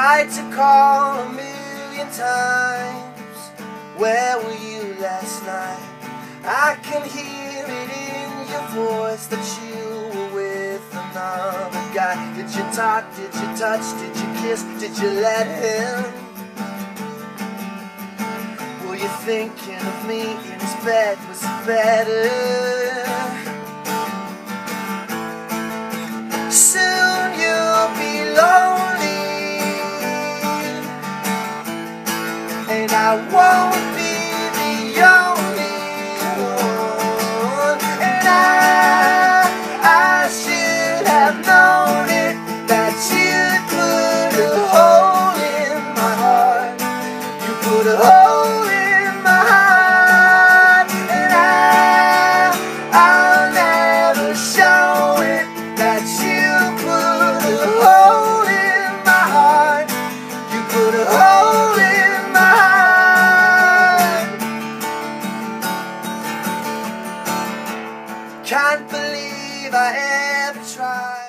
tried to call a million times. Where were you last night? I can hear it in your voice that you were with another guy. Did you talk? Did you touch? Did you kiss? Did you let him? Were you thinking of me in his bed? Was it better? Soon you'll be lonely, and I won't be the only one. And I should have known it, that you'd put a hole in my heart. You put a hole in my heart, and I'll never show it, that you put a hole in my heart. You put a hole in my heart. Can't believe I ever tried.